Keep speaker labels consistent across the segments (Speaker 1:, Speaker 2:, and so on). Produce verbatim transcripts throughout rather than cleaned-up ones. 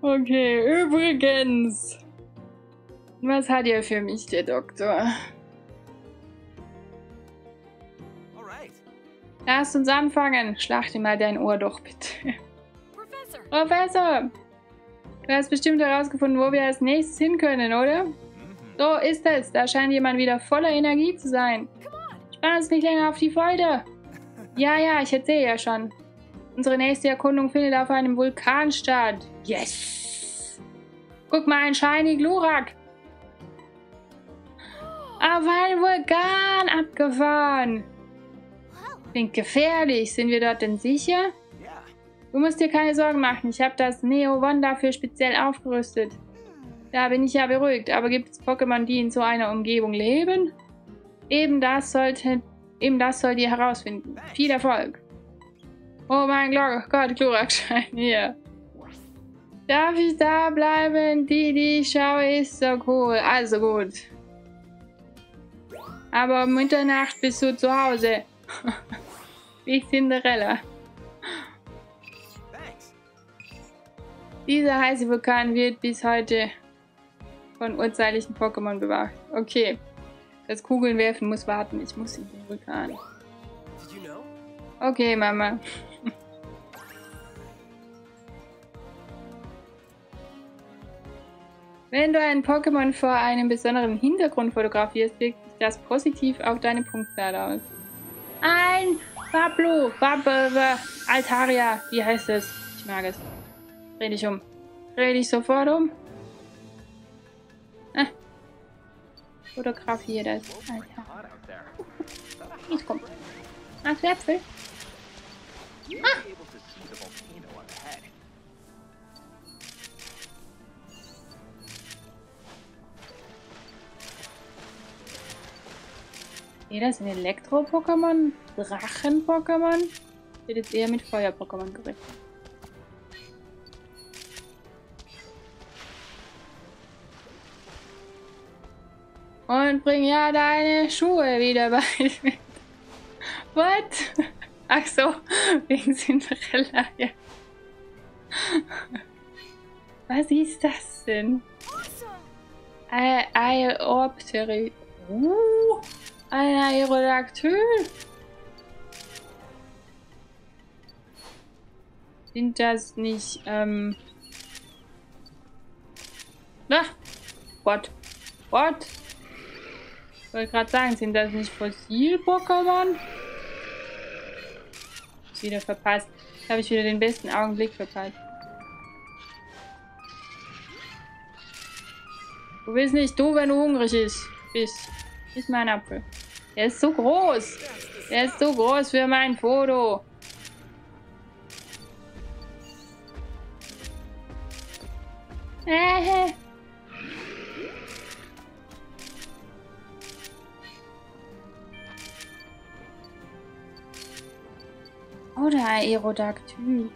Speaker 1: Okay, übrigens. Was hat ihr für mich, der Doktor? Lasst uns anfangen. Schlag dir mal dein Ohr doch, bitte. Professor! Professor! Du hast bestimmt herausgefunden, wo wir als nächstes hin können, oder? So ist es. Da scheint jemand wieder voller Energie zu sein. Spann uns nicht länger auf die Folter. Ja, ja, ich erzähle ja schon. Unsere nächste Erkundung findet auf einem Vulkan statt. Yes! Guck mal, ein Shiny Glurak. Auf einen Vulkan abgefahren. Klingt gefährlich. Sind wir dort denn sicher? Du musst dir keine Sorgen machen. Ich habe das Neo One dafür speziell aufgerüstet. Da bin ich ja beruhigt. Aber gibt es Pokémon, die in so einer Umgebung leben? Eben das sollte, eben das sollt ihr herausfinden. Viel Erfolg. Oh mein Gott, Glurak-Schein hier. Darf ich da bleiben? Die, die ich schaue, ist so cool. Also gut. Aber um Mitternacht bist du zu Hause. Wie Cinderella. Dieser heiße Vulkan wird bis heute von urzeitlichen Pokémon bewacht. Okay. Das Kugeln werfen muss warten. Ich muss in den Vulkan. Okay, Mama. Wenn du ein Pokémon vor einem besonderen Hintergrund fotografierst, wirkt sich das positiv auf deine Punktzahl aus. Ein Pablo, Babbe, Altaria, wie heißt es? Ich mag es. Dreh dich um. Dreh dich sofort um. Ah. Fotografiere das. Alter. Jetzt kommt. Ach, Äpfel. Ah. Nee, das sind Elektro-Pokémon, Drachen-Pokémon. Wird jetzt eher mit Feuer-Pokémon gerechnet. Und bring ja deine Schuhe wieder bei mit. What? Ach so, wegen Cinderella, ja. Was ist das denn? Aeroptery. Uh, ein Aerodactyl. Sind das nicht, ähm... Ach, what? What? Ich wollte gerade sagen, sind das nicht Fossil-Pokémon? Wieder verpasst. Jetzt habe ich wieder den besten Augenblick verpasst. Du bist nicht du, wenn du hungrig ist, bist. Ist mein Apfel. Der ist so groß. Der ist so groß für mein Foto. Äh. Oder Aerodactyl.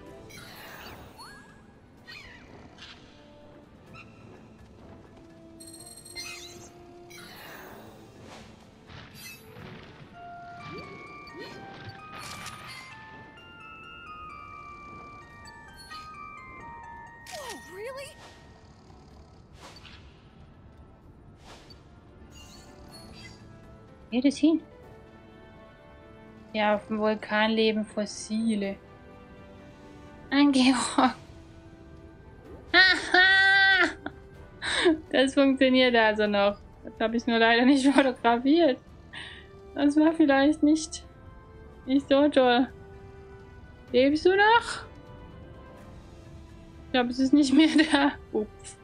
Speaker 1: Geht es hin? Ja, auf dem Vulkan leben Fossile. Ein Georg. Aha! Das funktioniert also noch. Das habe ich nur leider nicht fotografiert. Das war vielleicht nicht, nicht so toll. Lebst du noch? Ich glaube, es ist nicht mehr da. Ups.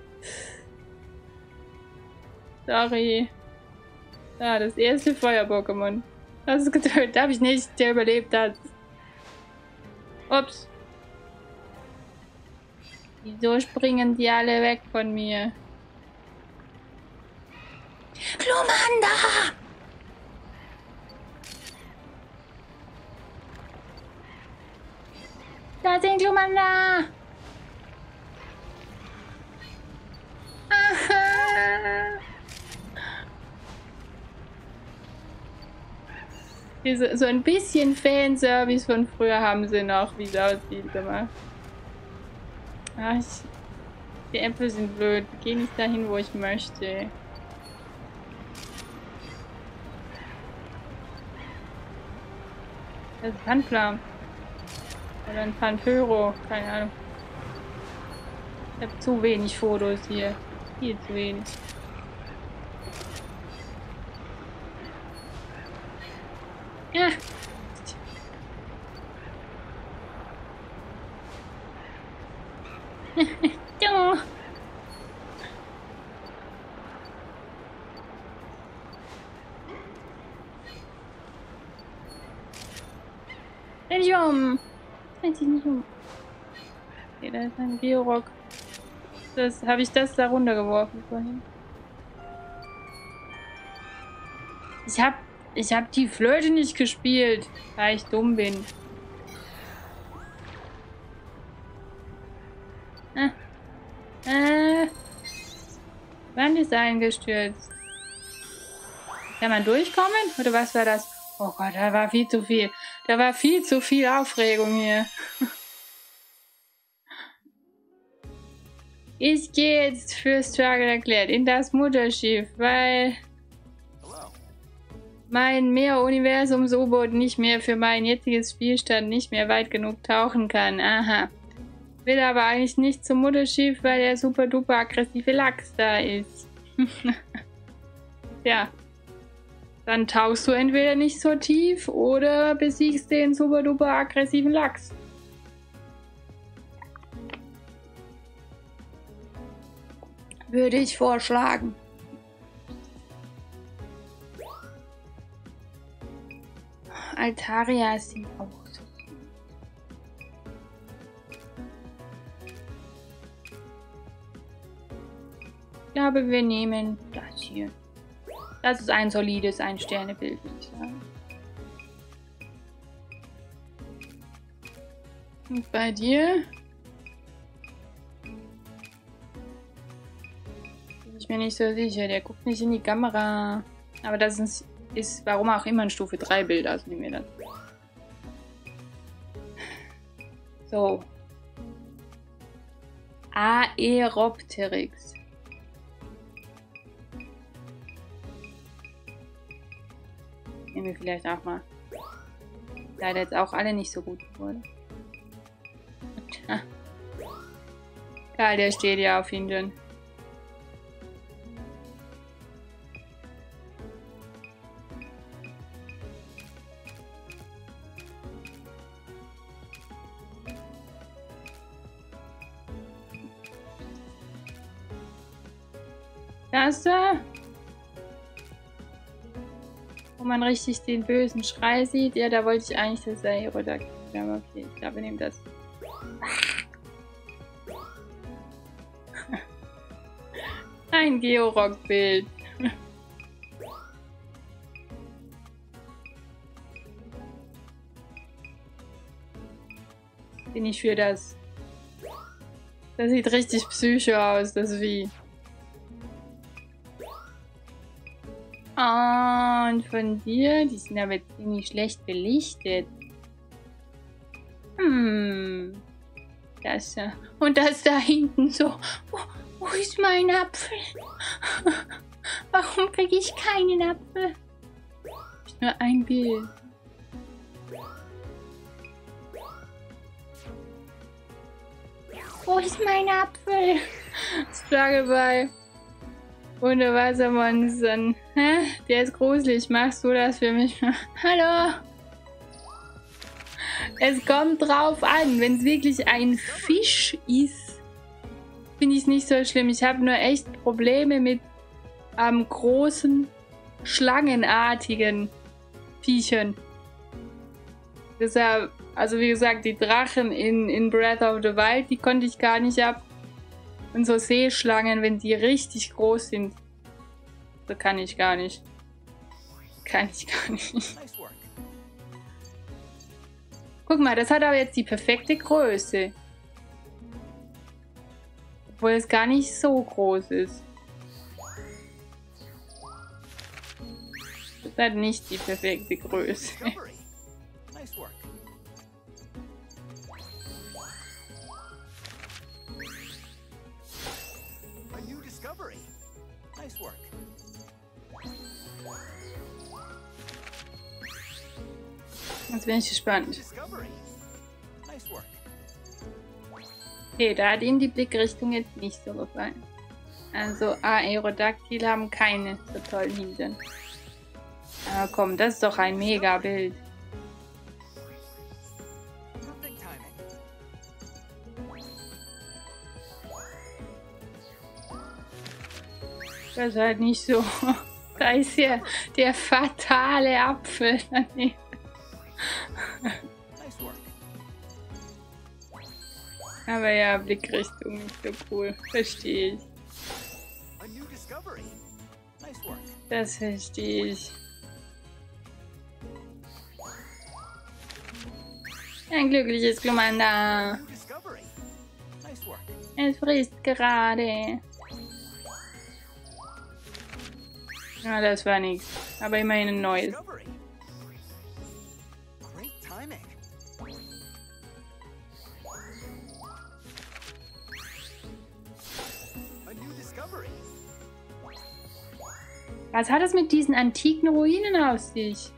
Speaker 1: Sorry. Ja, das erste Feuer-Pokémon. Das ist getötet. Habe ich nicht, der überlebt hat. Ups. Wieso springen die alle weg von mir? Glumanda! Da sind Glumanda! Aha! So, so ein bisschen Fanservice von früher haben sie noch, wie es aussieht, gemacht. Ach, ich, Die Äpfel sind blöd. Ich gehe nicht dahin, wo ich möchte. Das ist Handplan. Oder ein Panpyro. Keine Ahnung. Ich habe zu wenig Fotos hier. Viel zu wenig. Ja. Du. Dreh dich um. Dreh dich nicht um. Okay, da ist ein Georock. Das habe ich das da runtergeworfen vorhin. Ich habe ich hab die Flöte nicht gespielt, weil ich dumm bin. Ah. Äh. Wand ist eingestürzt. Kann man durchkommen? Oder was war das? Oh Gott, da war viel zu viel. Da war viel zu viel Aufregung hier. Ich gehe jetzt für Struggle erklärt in das Mutterschiff, weil mein Meer-Universums-U-Boot nicht mehr für mein jetziges Spielstand nicht mehr weit genug tauchen kann. Aha. Will aber eigentlich nicht zum Mutterschiff, weil der super duper aggressive Lachs da ist. Ja. Dann tauchst du entweder nicht so tief oder besiegst den super duper aggressiven Lachs. Würde ich vorschlagen. Altaria sieht auch so. Ich glaube, wir nehmen das hier. Das ist ein solides Ein-Sterne-Bild, würde ich sagen. Und bei dir? Bin ich mir nicht so sicher. Der guckt nicht in die Kamera. Aber das ist, ist warum auch immer ein Stufe drei Bild. Also nehmen wir das. So. Aeropteryx. Nehmen wir vielleicht auch mal. Leider jetzt auch alle nicht so gut geworden. Karl, der steht ja auf ihn drin. Das da, wo man richtig den bösen Schrei sieht. Ja, da wollte ich eigentlich das Aerodactyl. Aber okay, ich glaube, wir nehmen das. Ein Georock-Bild. Bin ich für das. Das sieht richtig psycho aus, das Vieh. Und von dir, die sind aber ziemlich schlecht belichtet. Hm. Das da. Und das da hinten so. Wo, wo ist mein Apfel? Warum kriege ich keinen Apfel? Nur ein Bild. Wo ist mein Apfel? Struggle bei Unterwassermonstern. Hä? Der ist gruselig. Machst du das für mich? Hallo? Es kommt drauf an. Wenn es wirklich ein Fisch ist, finde ich es nicht so schlimm. Ich habe nur echt Probleme mit ähm, großen, schlangenartigen Viechern. Deshalb, also wie gesagt, die Drachen in, in Breath of the Wild, die konnte ich gar nicht ab. Und so Seeschlangen, wenn die richtig groß sind, so kann ich gar nicht. Kann ich gar nicht. Guck mal, das hat aber jetzt die perfekte Größe. Obwohl es gar nicht so groß ist. Das hat nicht die perfekte Größe. Jetzt bin ich gespannt. Okay, da hat ihm die Blickrichtung jetzt nicht so gefallen. Also Aerodactyl haben keine so tollen Hintern. Aber komm, das ist doch ein Mega-Bild. Das ist halt nicht so. Da ist ja der fatale Apfel daneben. Aber ja, Blickrichtung nicht so cool. Verstehe ich. Das verstehe ich. Ein glückliches Glumanda. Es frisst gerade. Ja, das war nichts. Aber immerhin ein neues. Was hat es mit diesen antiken Ruinen auf sich?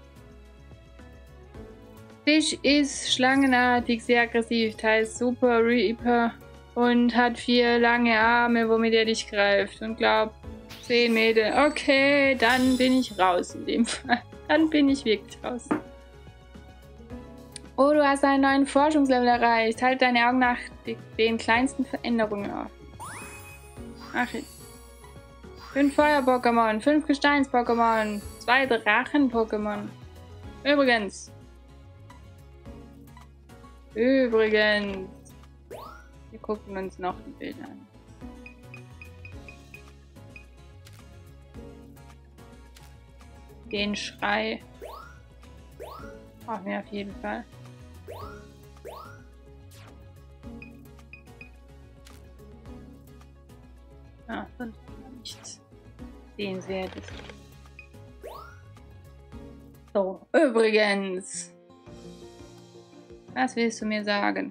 Speaker 1: Fisch ist schlangenartig, sehr aggressiv, teils Super Reaper und hat vier lange Arme, womit er dich greift und glaubt zehn Meter. Okay, dann bin ich raus in dem Fall. Dann bin ich wirklich raus. Oh, du hast einen neuen Forschungslevel erreicht. Halt deine Augen nach den kleinsten Veränderungen auf. Ach, fünf Feuer-Pokémon, fünf Gesteins-Pokémon, zwei Drachen-Pokémon. Übrigens. Übrigens. Wir gucken uns noch die Bilder an. Den Schrei. Brauchen wir auf jeden Fall. Ah, sonst nichts Sehenswertes. So, übrigens. Was willst du mir sagen?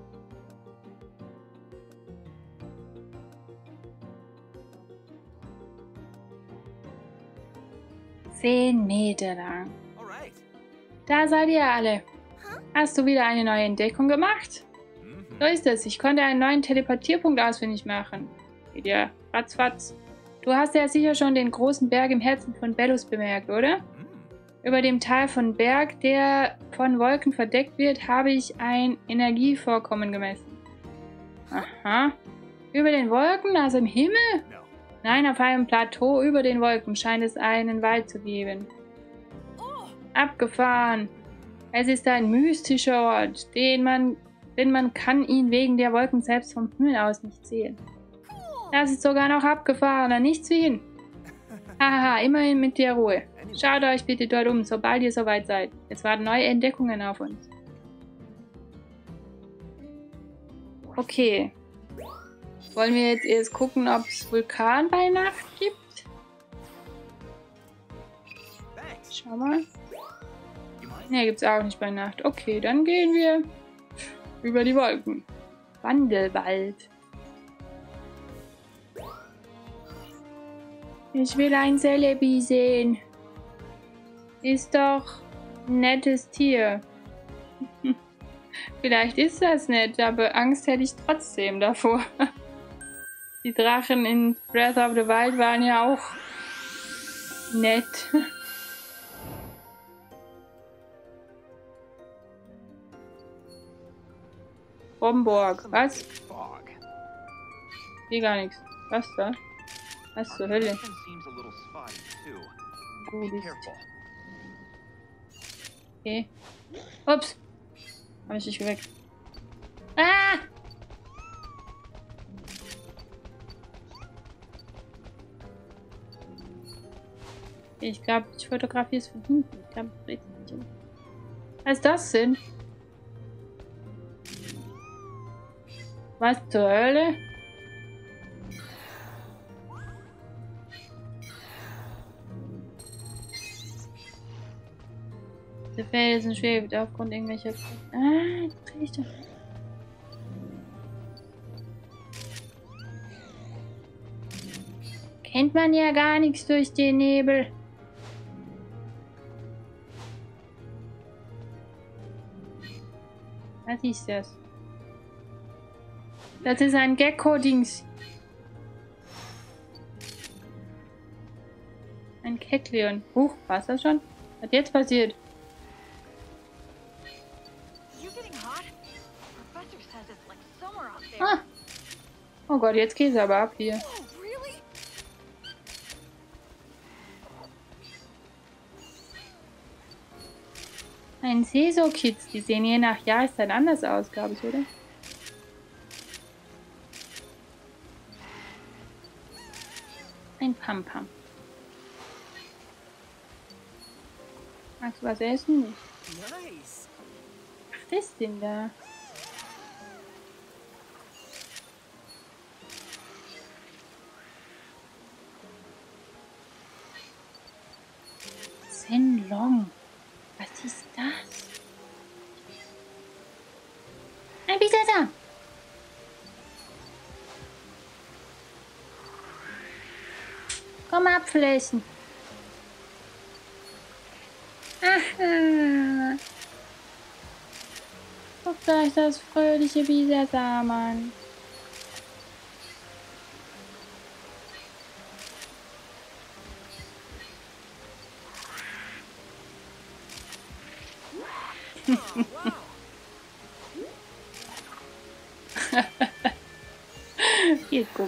Speaker 1: Zehn Meter lang. Da seid ihr alle. Hast du wieder eine neue Entdeckung gemacht? So ist es. Ich konnte einen neuen Teleportierpunkt ausfindig machen. Geht ja ratzfatz. Du hast ja sicher schon den großen Berg im Herzen von Bellus bemerkt, oder? Über dem Tal von Berg, der von Wolken verdeckt wird, habe ich ein Energievorkommen gemessen. Aha. Über den Wolken, also im Himmel? Nein, auf einem Plateau über den Wolken scheint es einen Wald zu geben. Abgefahren. Es ist ein mystischer Ort, den man, denn man kann ihn wegen der Wolken selbst vom Himmel aus nicht sehen. Das ist sogar noch abgefahrener, nichts wie hin. Haha, immerhin mit der Ruhe. Schaut euch bitte dort um, sobald ihr soweit seid. Es warten neue Entdeckungen auf uns. Okay. Wollen wir jetzt erst gucken, ob es Vulkan bei Nacht gibt? Schau mal. Ne, gibt es auch nicht bei Nacht. Okay, dann gehen wir über die Wolken. Wandelwald. Ich will ein Celebi sehen. Ist doch ein nettes Tier. Vielleicht ist das nett, aber Angst hätte ich trotzdem davor. Die Drachen in Breath of the Wild waren ja auch nett. Bomborg. Was? Hier gar nichts. Was da? Was zur Hölle? Gut. Okay. Ups. Habe ich dich geweckt. Ah! Ich glaube, ich fotografiere es von hinten. Ich glaube, ich drehe es nicht um. Was ist das denn? Was zur Hölle? Der Felsen schwebt aufgrund irgendwelcher... Ah, jetzt drehe ich doch. Kennt man ja gar nichts durch den Nebel. Was ist das? Das ist ein Gecko-Dings. Ein Kekleon. Huch, war's das schon? Was jetzt passiert? Ah. Oh Gott, jetzt geht's aber ab hier. Ein Seso-Kids. Die sehen je nach Jahreszeit anders aus, glaube ich, oder? Ein Pam-Pam. Magst du was essen? Nicht. Ach, das denn da? Senlong. Was ist das? Ein Bisasam. Komm Apfel essen. Aha. Guckt euch das fröhliche Bisasam an. Hier, guck.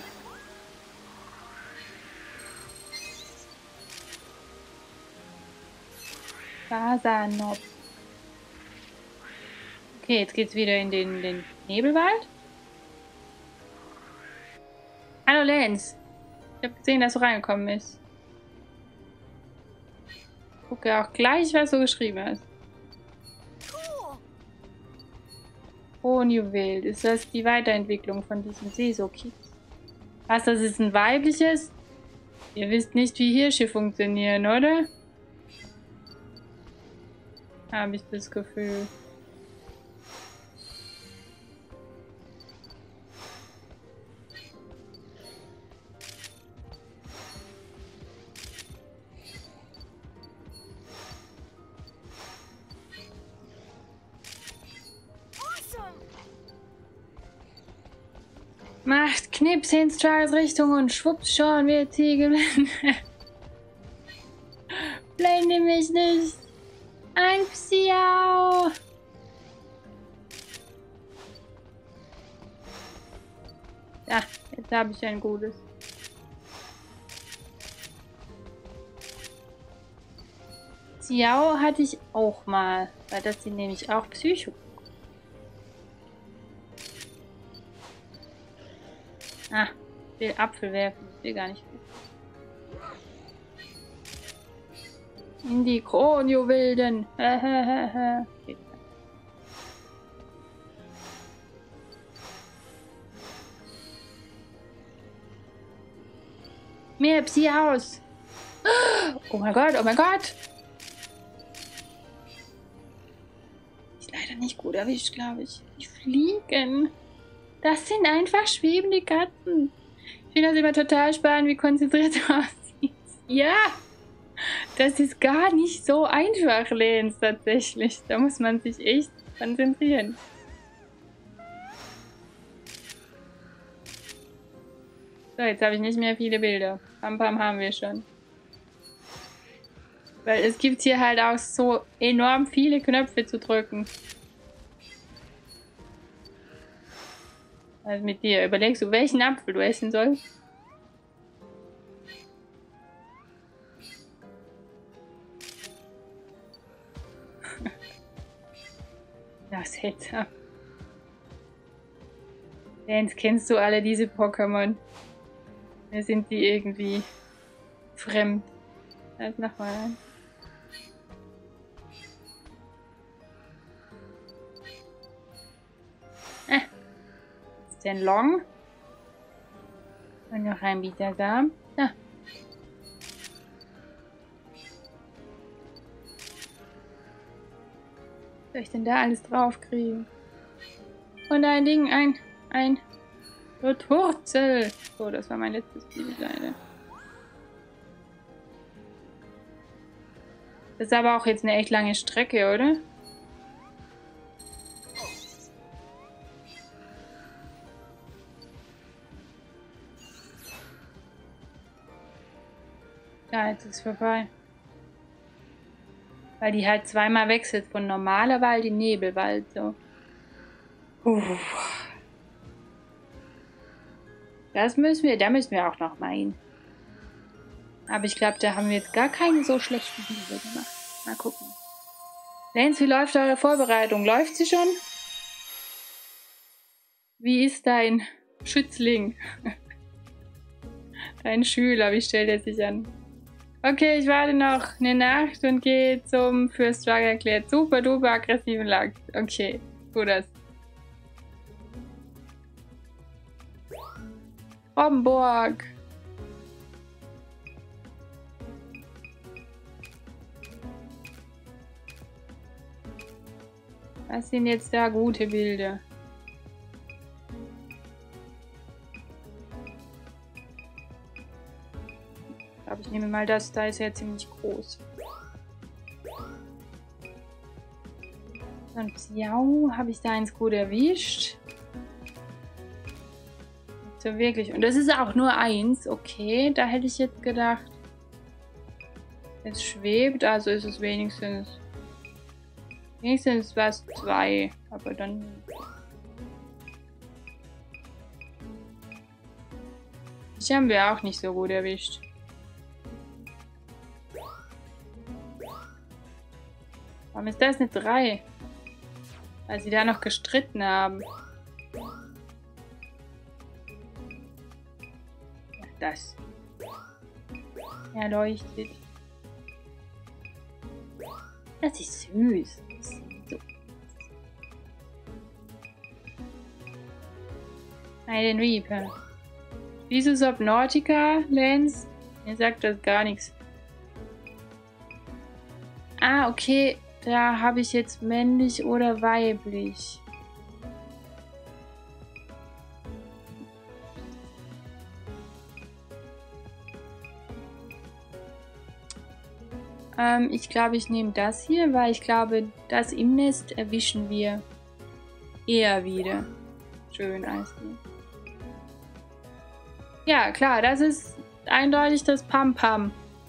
Speaker 1: Fasanop. Okay, jetzt geht's wieder in den, den Nebelwald. Hallo Lenz. Ich habe gesehen, dass du reingekommen bist. Gucke auch gleich, was du geschrieben hast. Kronjuwel. Ist das die Weiterentwicklung von diesem Seso-Kids? Was, das ist ein weibliches? Ihr wisst nicht, wie Hirsche funktionieren, oder? Habe ich das Gefühl. Macht Knips in Strahls Richtung und schwupps schon wird sie geblendet. Blende mich nicht. Ein Psiau. Ja, jetzt habe ich ein gutes. Psiau hatte ich auch mal, weil das sind nämlich auch Psycho. Ah, ich will Apfel werfen. Ich will gar nicht. In die Kronjuwelen. Okay. Mehr Psi-Haus. Oh mein Gott, oh mein Gott. Ist leider nicht gut erwischt, glaube ich. Die fliegen. Das sind einfach schwebende Katzen. Ich finde das immer total spannend, wie konzentriert er aussieht. Ja, das ist gar nicht so einfach, Lenz, tatsächlich. Da muss man sich echt konzentrieren. So, jetzt habe ich nicht mehr viele Bilder. Pam Pam haben wir schon. Weil es gibt hier halt auch so enorm viele Knöpfe zu drücken. Also mit dir. Überlegst du, welchen Apfel du essen sollst? Das seltsam. Lenz, kennst du alle diese Pokémon? Oder sind die irgendwie fremd? Also nochmal an. Ah. Den Long. Und noch ein Bittersam. Ah. Was soll ich denn da alles drauf kriegen? Und ein Ding, ein, ein Turzel. So, das war mein letztes Bild leider. Das ist aber auch jetzt eine echt lange Strecke, oder? Ja, jetzt ist es vorbei. Weil die halt zweimal wechselt von normaler Wald in Nebelwald. So. Uff. Das müssen wir, da müssen wir auch noch mal hin. Aber ich glaube, da haben wir jetzt gar keine so schlechten Bilder gemacht. Mal gucken. Lance, wie läuft eure Vorbereitung? Läuft sie schon? Wie ist dein Schützling? Dein Schüler, wie stellt er sich an? Okay, ich warte noch eine Nacht und gehe zum für Struggle erklärt super duper aggressiven Lachs. Okay, tu das. Romburg. Was sind jetzt da gute Bilder? Ich glaube, ich nehme mal das, da ist ja ziemlich groß. Und Psiau, habe ich da eins gut erwischt? Nicht so wirklich. Und das ist auch nur eins, okay. Da hätte ich jetzt gedacht, es schwebt, also ist es wenigstens wenigstens was zwei, aber dann ich haben wir auch nicht so gut erwischt. Warum ist das eine drei? Weil sie da noch gestritten haben. Ja, das. Er leuchtet. Das ist süß. Das ist so. Einen Reaper. Wieso Subnautica, Lance? Mir sagt das gar nichts. Ah, okay. Da habe ich jetzt männlich oder weiblich. Ähm, ich glaube, ich nehme das hier, weil ich glaube, das im Nest erwischen wir eher wieder. Schön, alles gut. Ja, klar, das ist eindeutig das Pam-Pam.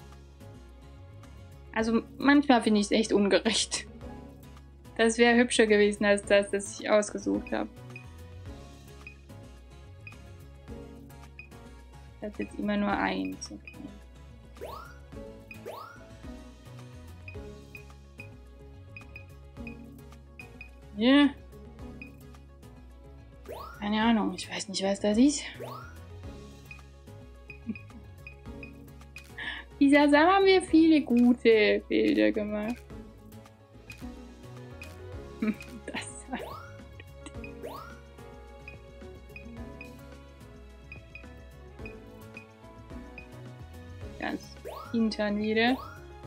Speaker 1: Also manchmal finde ich es echt ungerecht. Das wäre hübscher gewesen als das, das ich ausgesucht habe. Das ist jetzt immer nur eins. Okay. Ja. Yeah. Keine Ahnung, ich weiß nicht, was das ist. Dieser Sommer haben wir viele gute Bilder gemacht. Das war ganz hintern wieder.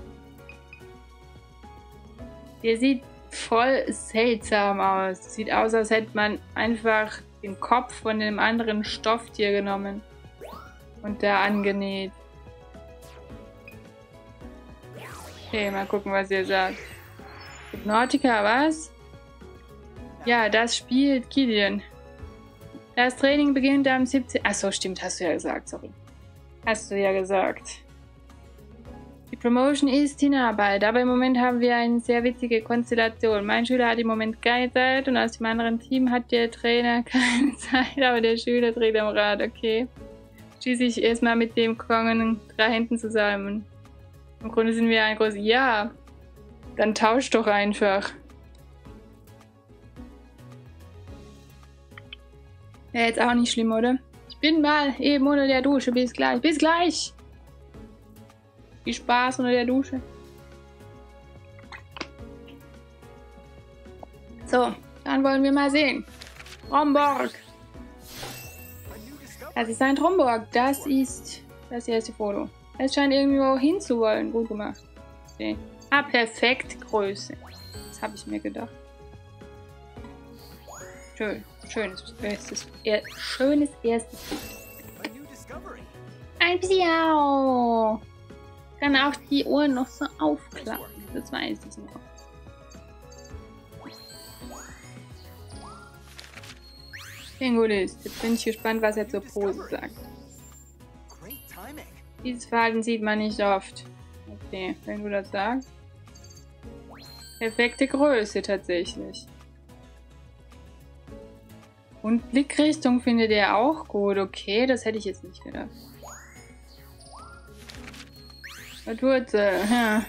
Speaker 1: Der sieht voll seltsam aus. Sieht aus, als hätte man einfach den Kopf von einem anderen Stofftier genommen und da angenäht. Okay, mal gucken, was ihr sagt. Nautica, was? Ja, das spielt Killian. Das Training beginnt am siebzehnten Achso, stimmt, hast du ja gesagt, sorry. Hast du ja gesagt. Die Promotion ist in Arbeit, aber im Moment haben wir eine sehr witzige Konstellation. Mein Schüler hat im Moment keine Zeit und aus dem anderen Team hat der Trainer keine Zeit, aber der Schüler dreht am Rad, okay. Schieße ich erstmal mit dem Kongen drei Händen zusammen. Im Grunde sind wir ein großes Ja. Dann tausch doch einfach. Ja, jetzt auch nicht schlimm, oder? Ich bin mal eben unter der Dusche. Bis gleich. Bis gleich! Viel Spaß unter der Dusche. So, dann wollen wir mal sehen. Romburg. Das ist ein Romburg. Das ist das erste Foto. Es scheint irgendwo hinzuwollen. Gut gemacht. Okay. Ah, perfekt Größe. Das habe ich mir gedacht. Schön. Schönes erstes. Er, schönes erstes Bild. Ein Psiau. Kann auch die Ohren noch so aufklappen. Das weiß ich noch. Sehr gut ist. Jetzt bin ich gespannt, was er zur Pose sagt. Dieses Verhalten sieht man nicht oft. Okay, wenn du das sagst. Perfekte Größe tatsächlich. Und Blickrichtung findet er auch gut. Okay, das hätte ich jetzt nicht gedacht. Was wird ja.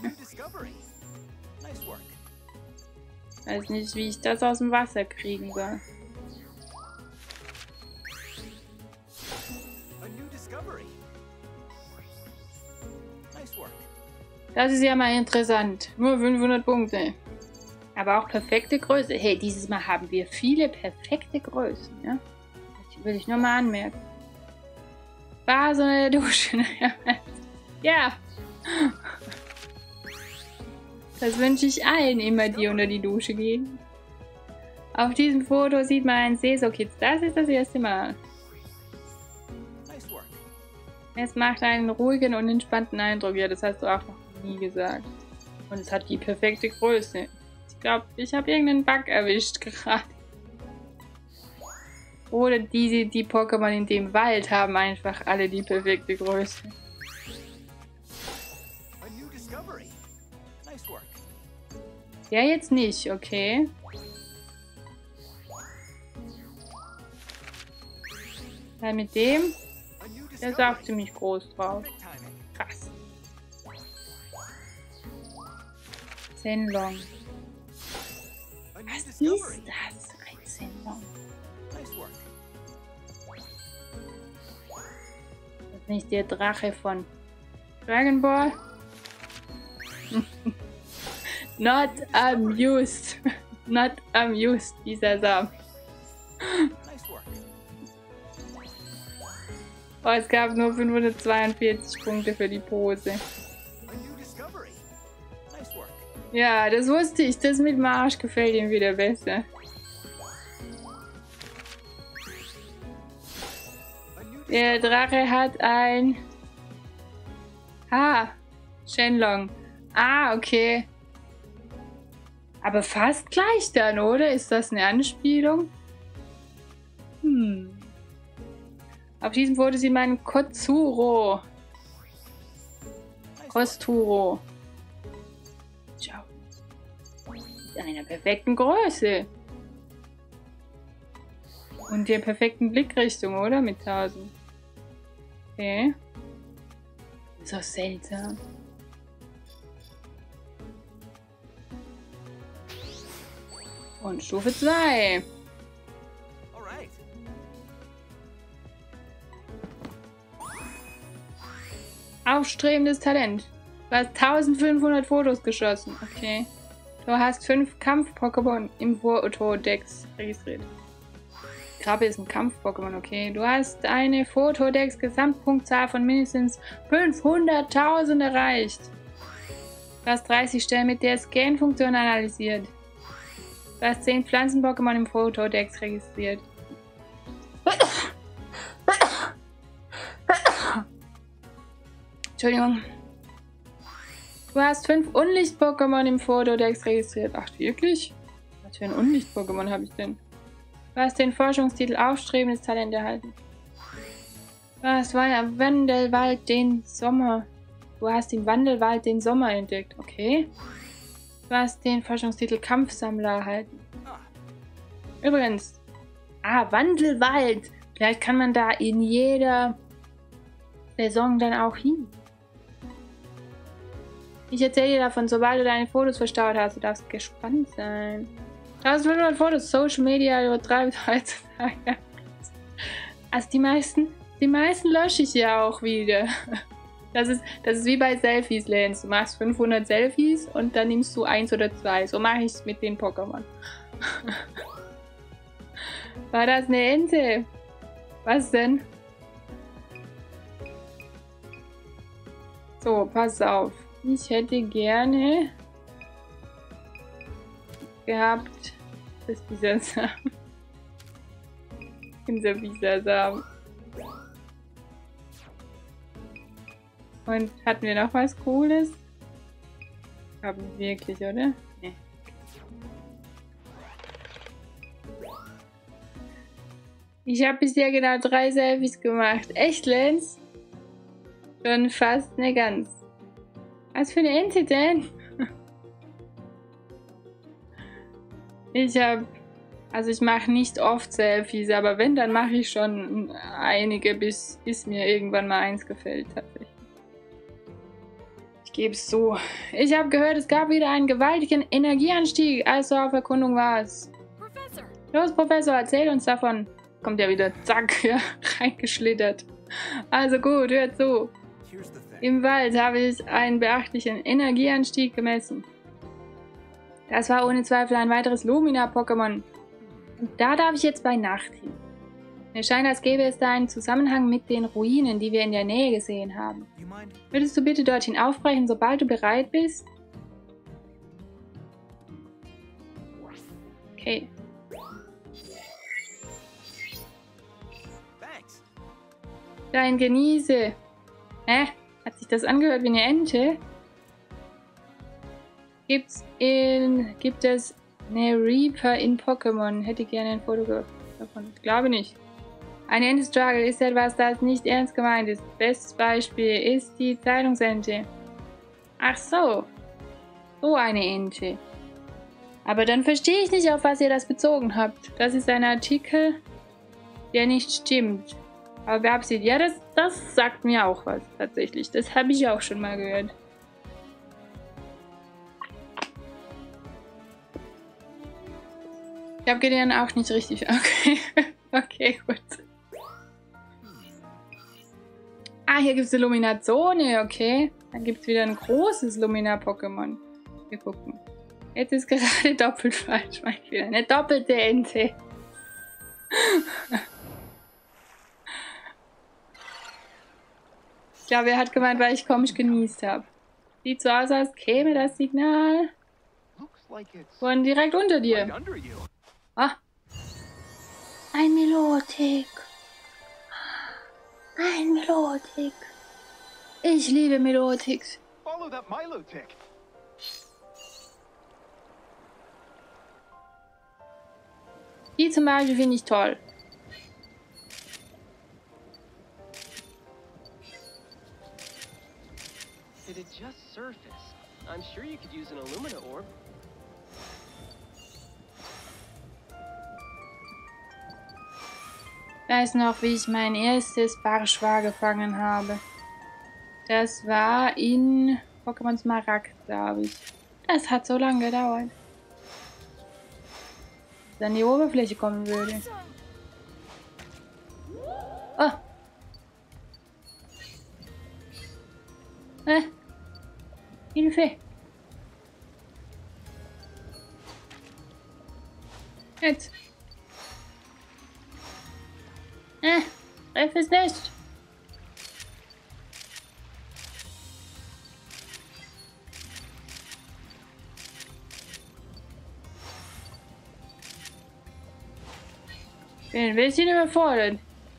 Speaker 1: Weiß nicht, wie ich das aus dem Wasser kriegen soll. Das ist ja mal interessant. Nur fünfhundert Punkte. Aber auch perfekte Größe. Hey, dieses Mal haben wir viele perfekte Größen. Ja? Das will ich nur mal anmerken. War so eine Dusche. Ja. Das wünsche ich allen immer, die unter die Dusche gehen. Auf diesem Foto sieht man einen Seeso-Kids. Das ist das erste Mal. Es macht einen ruhigen und entspannten Eindruck. Ja, das hast du auch noch nie gesagt. Und es hat die perfekte Größe. Ich glaube, ich habe irgendeinen Bug erwischt gerade. Oder diese, die Pokémon in dem Wald haben einfach alle die perfekte Größe. Ja, jetzt nicht, okay. Weil mit dem, der ist auch ziemlich groß drauf. Krass. Zenlong. Was ist das? Ein Zenlong. Das ist nicht der Drache von Dragon Ball? Not amused. Not amused, dieser Samen. Oh, es gab nur fünfhundertzweiundvierzig Punkte für die Pose. Ja, das wusste ich. Das mit Marsch gefällt ihm wieder besser. Der Drache hat ein... Ah, Shenlong. Ah, okay. Aber fast gleich dann, oder? Ist das eine Anspielung? Hm. Auf diesem Foto sieht man Kotsuro. Kosturo. Ciao. Mit einer perfekten Größe. Und der perfekten Blickrichtung, oder? Mit tausend. Okay. So seltsam. Und Stufe zwei. Aufstrebendes Talent. Du hast eintausendfünfhundert Fotos geschossen. Okay. Du hast fünf Kampf-Pokémon im Fotodex registriert. Krabbe ist ein Kampf-Pokémon, okay. Du hast eine Fotodex-Gesamtpunktzahl von mindestens fünfhunderttausend erreicht. Du hast dreißig Stellen mit der Scan-Funktion analysiert. Du hast zehn Pflanzen-Pokémon im Fotodex registriert. Entschuldigung. Du hast fünf Unlicht-Pokémon im Fotodex registriert. Ach, wirklich? Was für ein Unlicht-Pokémon habe ich denn? Du hast den Forschungstitel Aufstrebendes Talent erhalten. Du hast Wandelwald den Sommer. Du hast im Wandelwald den Sommer entdeckt. Okay. Du hast den Forschungstitel Kampfsammler erhalten. Übrigens. Ah, Wandelwald. Vielleicht kann man da in jeder Saison dann auch hin. Ich erzähle dir davon, sobald du deine Fotos verstaut hast. Du darfst gespannt sein. eintausendfünfhundert Fotos, Social Media übertreibt heutzutage. Also die meisten, die meisten lösche ich ja auch wieder. Das ist, das ist wie bei Selfies, Lance. Du machst fünfhundert Selfies und dann nimmst du eins oder zwei. So mache ich es mit den Pokémon. War das eine Ente? Was denn? So, pass auf. Ich hätte gerne gehabt, dass dieser Samen, dieser Bisa-Samen. Und hatten wir noch was Cooles? Haben wir wirklich, oder? Nee. Ich habe bisher genau drei Selfies gemacht. Echt, Lance? Schon fast eine Gans. Was für eine Ente denn? Ich habe... Also ich mache nicht oft Selfies, aber wenn, dann mache ich schon einige, bis, bis mir irgendwann mal eins gefällt tatsächlich. Ich gebe es zu. Ich habe gehört, es gab wieder einen gewaltigen Energieanstieg, als du auf Erkundung warst. Professor. Los, Professor, erzähl uns davon. Kommt ja wieder, zack, hier reingeschlittert. Also gut, hört zu. Im Wald habe ich einen beachtlichen Energieanstieg gemessen. Das war ohne Zweifel ein weiteres Lumina-Pokémon. Und da darf ich jetzt bei Nacht hin. Mir scheint, als gäbe es da einen Zusammenhang mit den Ruinen, die wir in der Nähe gesehen haben. Würdest du bitte dorthin aufbrechen, sobald du bereit bist? Okay. Dein Genieße. Hä? Hat sich das angehört wie eine Ente? Gibt's in... Gibt es eine Reaper in Pokémon? Hätte gerne ein Foto davon. Glaube nicht. Eine Ente-Struggle ist etwas, das nicht ernst gemeint ist. Bestes Beispiel ist die Zeitungsente. Ach so. So eine Ente. Aber dann verstehe ich nicht, auf was ihr das bezogen habt. Das ist ein Artikel, der nicht stimmt. Aber beabsichtigt. Ja, das, das sagt mir auch was, tatsächlich. Das habe ich auch schon mal gehört. Ich habe Gideon auch nicht richtig... Okay. Okay, gut. Ah, hier gibt es eine Luminazone, okay. Dann gibt es wieder ein großes Lumina-Pokémon. Wir gucken. Jetzt ist gerade doppelt falsch, mein Fehler. Eine doppelte Ente. Ich glaube, er hat gemeint, weil ich komisch genießt habe. Sieht so aus, als käme das Signal von direkt unter dir. Ah. Ein Milotic. Ein Milotic. Ich liebe Milotics. Die zum Beispiel finde ich toll.
Speaker 2: Did it just surface? I'm sure you could use an Illumina orb.
Speaker 1: Ich weiß noch, wie ich mein erstes Barschwa gefangen habe. Das war in Pokémon Smaragd, glaube ich. Das hat so lange gedauert. Dass an die Oberfläche kommen würde. Oh! Äh! Hilfe! Jetzt! Äh! Treff es nicht! Ich bin ein bisschen überfordert.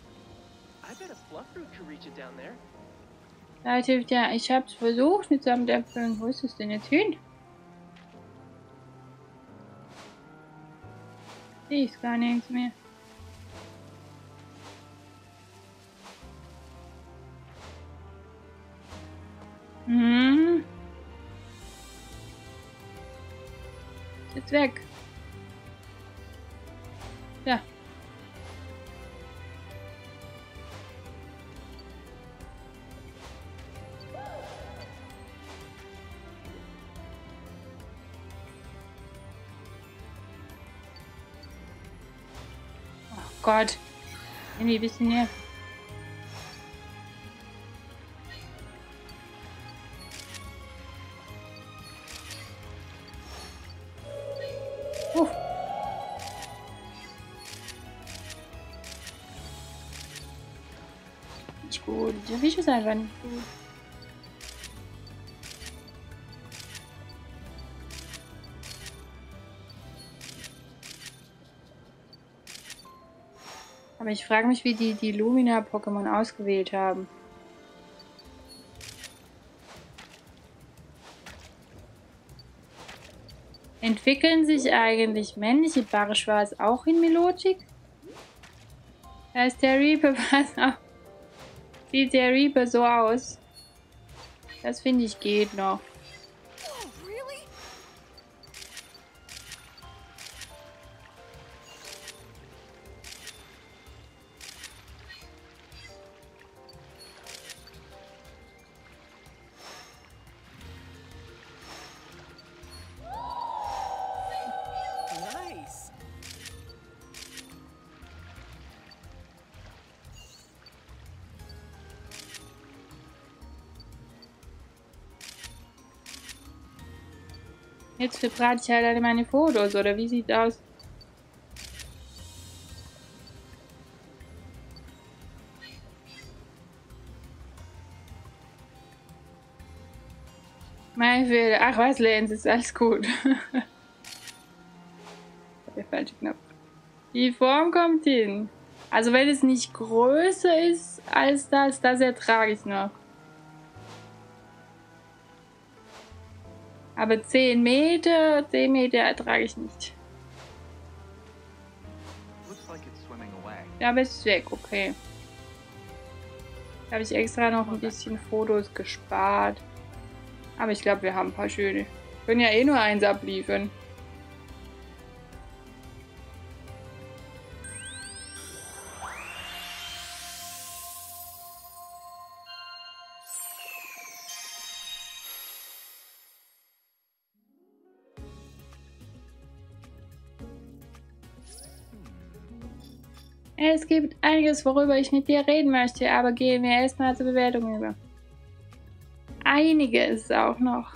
Speaker 1: Leute, ja, ich hab's versucht mit seinem Dämpfen. Wo ist es denn jetzt hin? Sehe ich gar nichts mehr. Hm. Ist jetzt weg. Ja. Oh Gott. Irgendwie ein bisschen nervig. Nicht gut. Der Fisch ist einfach nicht gut. Aber ich frage mich, wie die die Lumina-Pokémon ausgewählt haben. Entwickeln sich eigentlich männliche Barschwas auch in Milotic? Da ist der Reaper, was auch. Sieht der Reaper so aus? Das finde ich geht noch. Jetzt verbrate ich halt alle meine Fotos, oder wie sieht's aus? Mein Fehler. Ach was, Lenz, ist alles gut. Der falsche Knopf. Die Form kommt hin. Also wenn es nicht größer ist als das, das ertrage ich noch. Aber zehn Meter, zehn Meter ertrage ich nicht. Ja, aber es ist weg, okay. Da habe ich extra noch ein bisschen Fotos gespart. Aber ich glaube, wir haben ein paar schöne. Können ja eh nur eins abliefern. Es gibt einiges, worüber ich mit dir reden möchte, aber gehen wir erstmal zur Bewertung über. Einiges auch noch.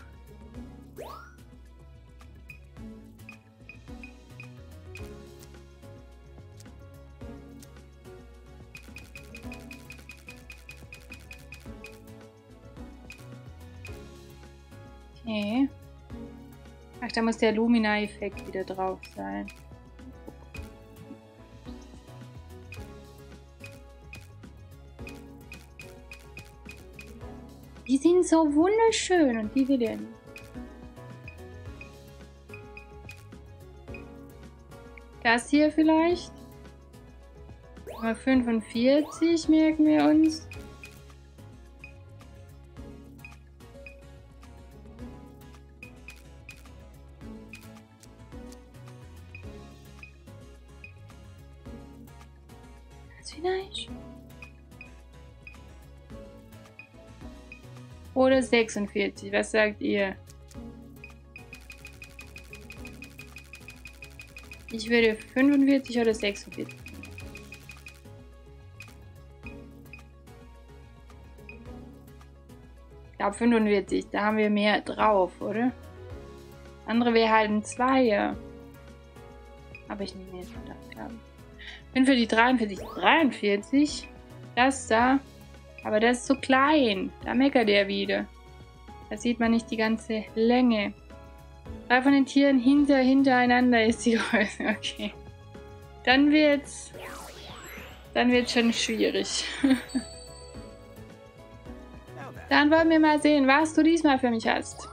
Speaker 1: Okay. Ach, da muss der Lumina-Effekt wieder drauf sein. Die sind so wunderschön und die will ich nicht. Das hier vielleicht. Nummer fünfundvierzig merken wir uns. Das vielleicht. Oder sechsundvierzig, was sagt ihr? Ich würde fünfundvierzig oder sechsundvierzig. Ich glaube fünfundvierzig, da haben wir mehr drauf, oder? Andere wäre halt ein Zweier. Aber ich nehme jetzt das. Ich bin für die dreiundvierzig. dreiundvierzig? Das da. Aber das ist so klein. Da meckert er wieder. Da sieht man nicht die ganze Länge. Drei von den Tieren hinter, hintereinander ist die Größe. Okay. Dann wird's. Dann wird's schon schwierig. Dann wollen wir mal sehen, was du diesmal für mich hast.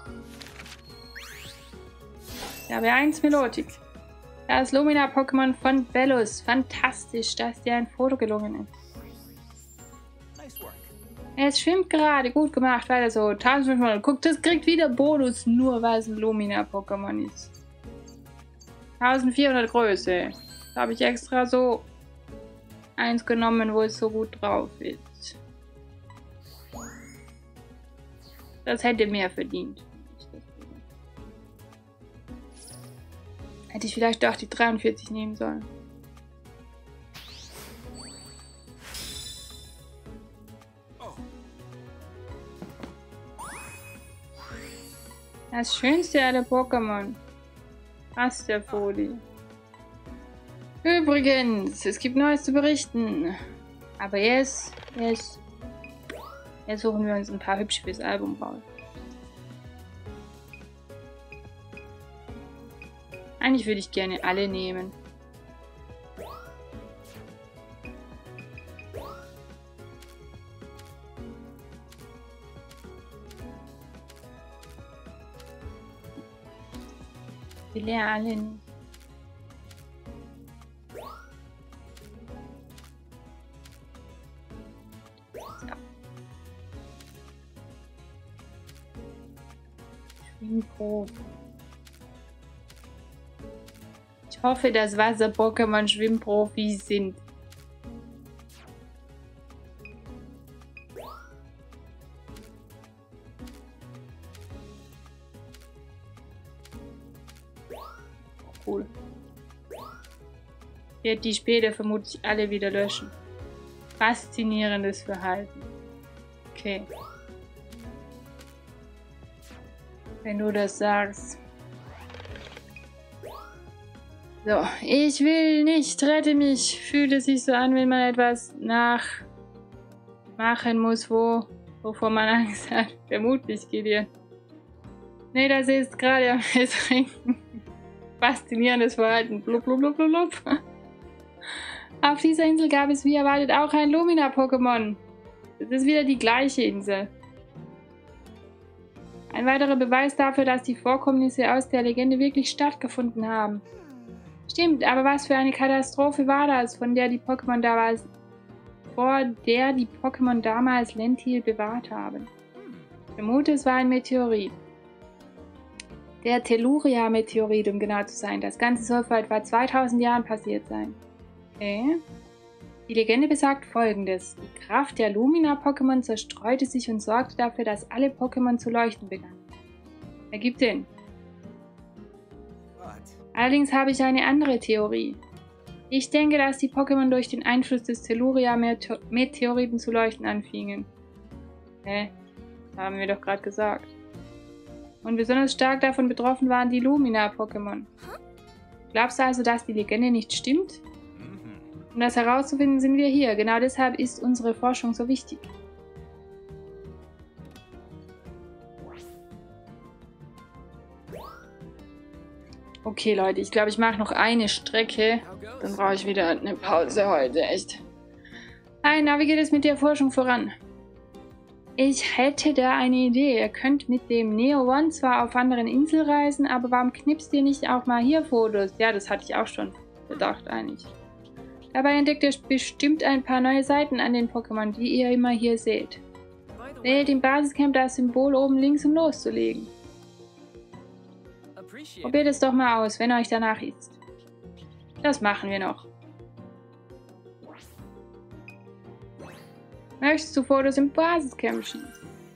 Speaker 1: Ich habe eins Melotic. Das Lumina-Pokémon von Bellus. Fantastisch, dass dir ein Foto gelungen ist. Es schwimmt gerade. Gut gemacht. Weiter so. eintausendfünfhundert. Guck, das kriegt wieder Bonus, nur weil es ein Lumina-Pokémon ist. eintausendvierhundert Größe. Da habe ich extra so eins genommen, wo es so gut drauf ist. Das hätte mehr verdient. Hätte ich vielleicht doch die dreiundvierzig nehmen sollen. Das schönste aller Pokémon. Asterfolie. Übrigens, es gibt Neues zu berichten. Aber jetzt, jetzt, jetzt suchen wir uns ein paar hübsche fürs Album raus. Eigentlich würde ich gerne alle nehmen. Ich will ja alle nicht. So. Schwimmprofi. Ich hoffe, dass Wasser-Pokémon Schwimmprofis sind. Cool. Ich werde die später vermutlich alle wieder löschen. Faszinierendes Verhalten. Okay. Wenn du das sagst. So, ich will nicht, rette mich. Fühlt es sich so an, wenn man etwas nachmachen muss, wo, wovor man Angst hat. Vermutlich, Gideon. Nee, das ist gerade am Trinken. Faszinierendes Verhalten. Blub, blub, blub, blub, blub. Auf dieser Insel gab es wie erwartet auch ein Lumina-Pokémon. Das ist wieder die gleiche Insel. Ein weiterer Beweis dafür, dass die Vorkommnisse aus der Legende wirklich stattgefunden haben. Stimmt, aber was für eine Katastrophe war das, von der die Pokémon damals, vor der die Pokémon damals Lentil bewahrt haben? Ich vermute, es war ein Meteorit. Der Telluria-Meteorit, um genau zu sein. Das Ganze soll vor etwa zweitausend Jahren passiert sein. Okay. Die Legende besagt Folgendes. Die Kraft der Lumina-Pokémon zerstreute sich und sorgte dafür, dass alle Pokémon zu leuchten begannen. Ergibt Sinn. Allerdings habe ich eine andere Theorie. Ich denke, dass die Pokémon durch den Einfluss des Telluria-Meteoriten zu leuchten anfingen. Hä? Haben wir doch gerade gesagt. Und besonders stark davon betroffen waren die Lumina-Pokémon. Glaubst du also, dass die Legende nicht stimmt? Um das herauszufinden, sind wir hier. Genau deshalb ist unsere Forschung so wichtig. Okay, Leute, ich glaube, ich mache noch eine Strecke. Dann brauche ich wieder eine Pause heute, echt. Hi, na, wie geht es mit der Forschung voran? Ich hätte da eine Idee. Ihr könnt mit dem Neo One zwar auf anderen Inseln reisen, aber warum knipst ihr nicht auch mal hier Fotos? Ja, das hatte ich auch schon gedacht eigentlich. Dabei entdeckt ihr bestimmt ein paar neue Seiten an den Pokémon, die ihr immer hier seht. Wählt im Basiscamp das Symbol oben links, um loszulegen. Probiert es doch mal aus, wenn euch danach ist. Das machen wir noch. Möchtest du Fotos im Basiscamp schießen?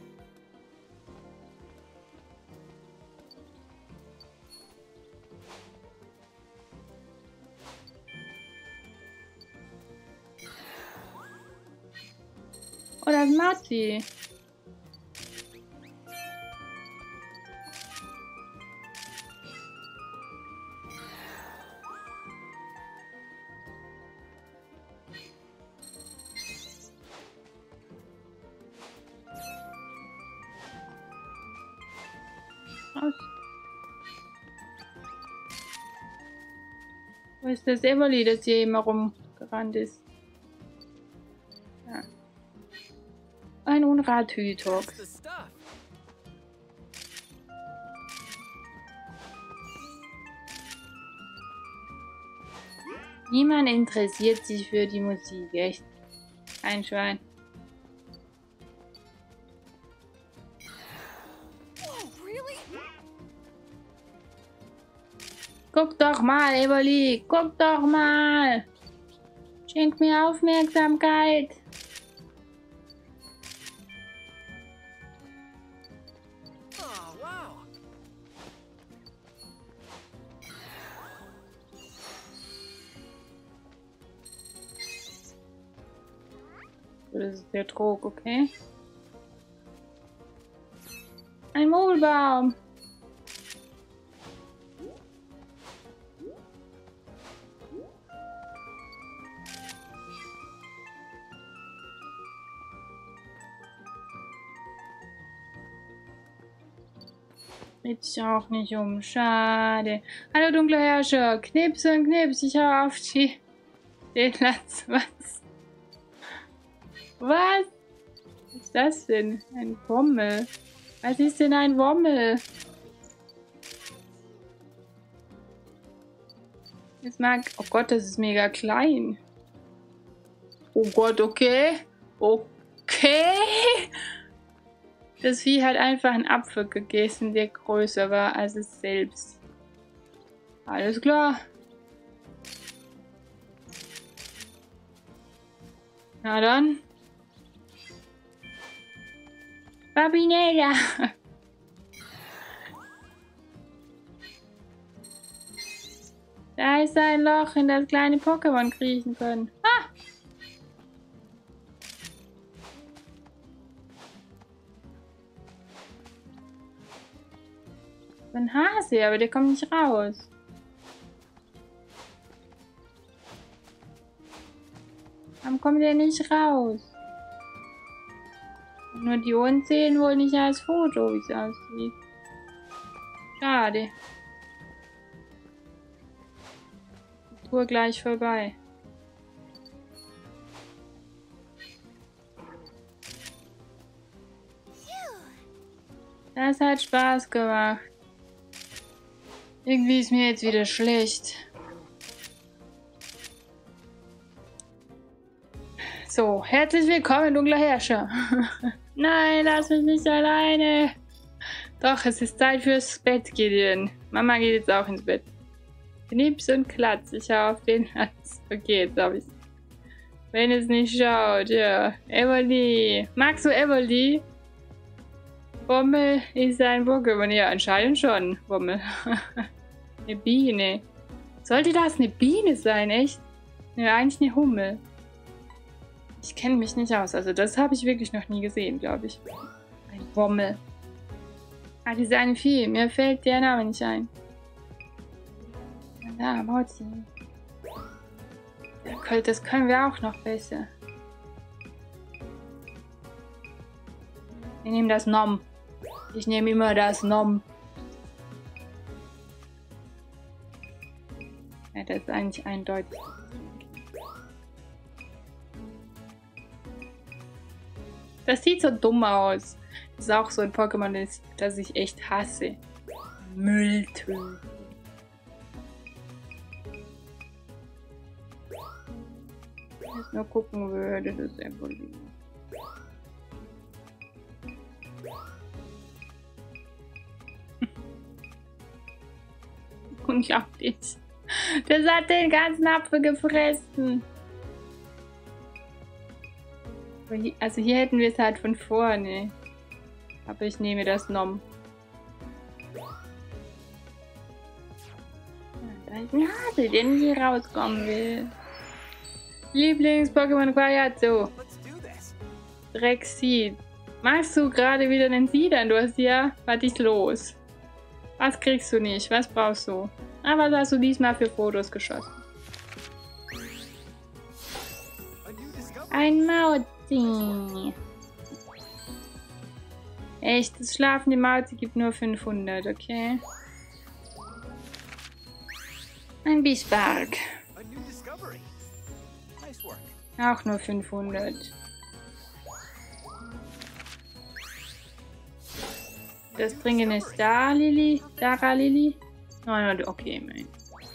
Speaker 1: Oder Matti? Aus. Wo ist das Evoli, das hier immer rumgerannt ist? Ja. Ein Unrat-Hütox. Niemand interessiert sich für die Musik, echt. Ein Schwein. Guck doch mal, Evoli, guck doch mal. Schenk mir Aufmerksamkeit. Das ist der Trog, okay. Ein Mogelbaum. Dreht sich auch nicht um. Schade. Hallo, dunkler Herrscher. Knips und Knips. Ich hau auf die... den Latz. Was? Was? Was ist das denn? Ein Wommel. Was ist denn ein Wommel? Das mag... Oh Gott, das ist mega klein. Oh Gott, okay. Okay. das Vieh hat einfach einen Apfel gegessen, der größer war als es selbst. Alles klar. Na dann. Babinella. Da ist ein Loch, in das kleine Pokémon kriechen können. Ah! Ein Hase, aber der kommt nicht raus. Warum kommt der nicht raus? Nur die Ohren zählen wohl nicht als Foto, wie es aussieht. Schade. Die Tour gleich vorbei. Das hat Spaß gemacht. Irgendwie ist mir jetzt wieder schlecht. So, herzlich willkommen, dunkler Herrscher. Nein, lass mich nicht alleine. Doch, es ist Zeit fürs Bett, Gideon. Mama geht jetzt auch ins Bett. Knips und Klatz, ich hau auf den Latz. Okay, jetzt hab ich's. Wenn es nicht schaut, ja. Evoli. Magst du Evoli? Wommel ist ein Pokémon. Ja, anscheinend schon. Wommel. Eine Biene. Sollte das eine Biene sein, echt? Ja, eigentlich eine Hummel. Ich kenne mich nicht aus. Also das habe ich wirklich noch nie gesehen, glaube ich. Ein Wommel. Ah, diese eine Vieh. Mir fällt der Name nicht ein. Ja, Mauzi. Das können wir auch noch besser. Wir nehmen das Nom. Ich nehme immer das Nom. Ja, das ist eigentlich eindeutig. Das sieht so dumm aus. Das ist auch so ein Pokémon, das, das ich echt hasse. Mülltö. Jetzt nur gucken würde, das Evoli. Unglaublich. Das hat den ganzen Apfel gefressen. Also hier hätten wir es halt von vorne. Aber ich nehme das Nom. Da ist ein Hase, der nicht hier rauskommen will. Lieblings-Pokémon Quajatso. Drexit. Magst du gerade wieder einen Siedern? Du hast ja... Was ist los? Was kriegst du nicht? Was brauchst du? Ah, was hast du diesmal für Fotos geschossen? Ein Mauzi. Echt, das schlafende Mauzi gibt nur fünfhundert, okay? Ein Bisbark. Auch nur fünfhundert. Das bringen ist da, Lili. Dara Lili. neunhundert, okay, mein.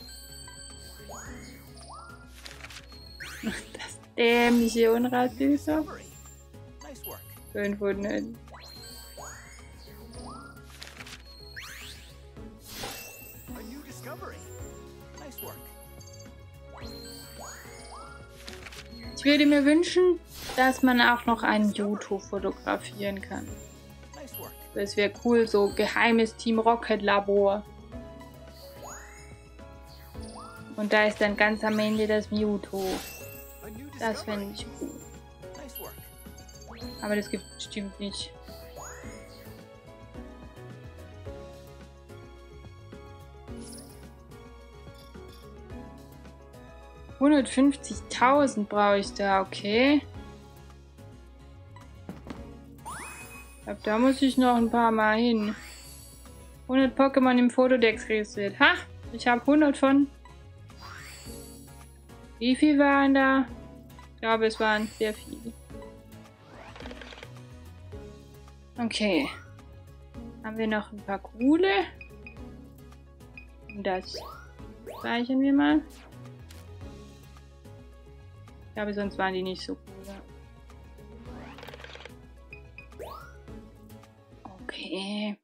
Speaker 1: Das dämliche Unrassüßer. fünfhundert. Ich würde mir wünschen, dass man auch noch einen Mewtwo fotografieren kann. Das wäre cool, so geheimes Team Rocket Labor. Und da ist dann ganz am Ende das Mewtwo. Das fände ich cool. Aber das gibt es bestimmt nicht. hundertfünfzigtausend brauche ich da, okay. Ich glaube, da muss ich noch ein paar Mal hin. hundert Pokémon im Fotodex registriert. Ha! Ich habe hundert von. Wie viel waren da? Ich glaube, es waren sehr viele. Okay. Haben wir noch ein paar coole? Das speichern wir mal. Ich glaube, sonst waren die nicht so cool. Okay.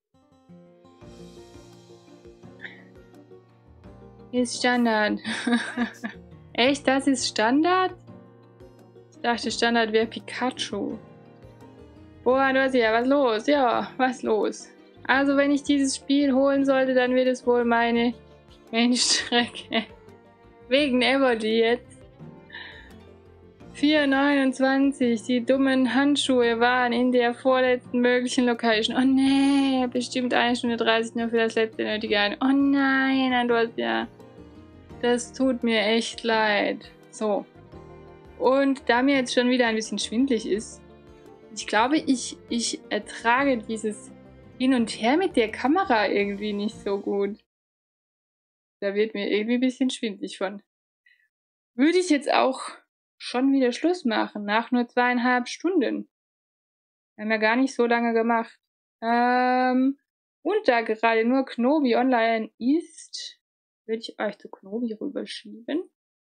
Speaker 1: Ist Standard. Echt, das ist Standard? Ich dachte, Standard wäre Pikachu. Boah, du hast ja was los. Ja, was los? Also, wenn ich dieses Spiel holen sollte, dann wird es wohl meine Main-Strecke. Wegen Evoli jetzt. vier neunundzwanzig. Die dummen Handschuhe waren in der vorletzten möglichen Location. Oh nee, bestimmt eine Stunde dreißig nur für das letzte nötige ein. Oh nein, Andorsia. Das tut mir echt leid. So. Und da mir jetzt schon wieder ein bisschen schwindelig ist, ich glaube, ich, ich ertrage dieses Hin und Her mit der Kamera irgendwie nicht so gut. Da wird mir irgendwie ein bisschen schwindelig von. Würde ich jetzt auch schon wieder Schluss machen, nach nur zweieinhalb Stunden. Wir haben ja gar nicht so lange gemacht. Ähm, und da gerade nur Knobi online ist, würde ich euch zu Knobi rüberschieben.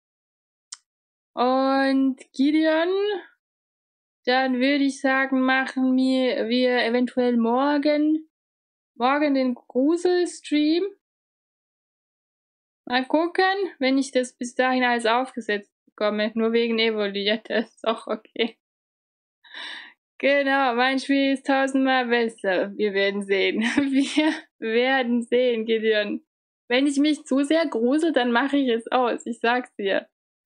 Speaker 1: Und Gideon, dann würde ich sagen, machen wir, wir eventuell morgen, morgen den Grusel-Stream. Mal gucken, wenn ich das bis dahin alles aufgesetzt bekomme. Nur wegen Evoli, ja, das ist auch okay. Genau, mein Spiel ist tausendmal besser. Wir werden sehen. Wir werden sehen, Gideon. Wenn ich mich zu sehr grusel, dann mache ich es aus. Ich sag's dir.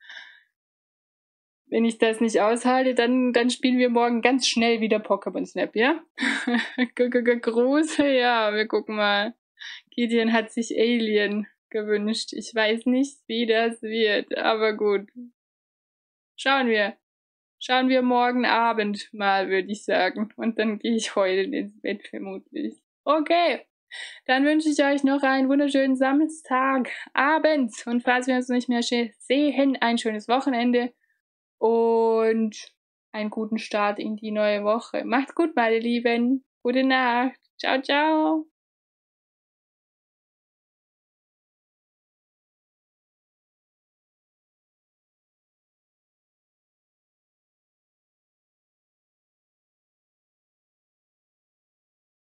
Speaker 1: Wenn ich das nicht aushalte, dann, dann spielen wir morgen ganz schnell wieder Pokémon Snap, ja? Grusel, ja, wir gucken mal. Gideon hat sich Alien gewünscht. Ich weiß nicht, wie das wird, aber gut. Schauen wir. Schauen wir morgen Abend mal, würde ich sagen. Und dann gehe ich heute ins Bett vermutlich. Okay. Dann wünsche ich euch noch einen wunderschönen Samstagabend. Und falls wir uns nicht mehr sehen, ein schönes Wochenende. Und einen guten Start in die neue Woche. Macht's gut, meine Lieben. Gute Nacht. Ciao, ciao.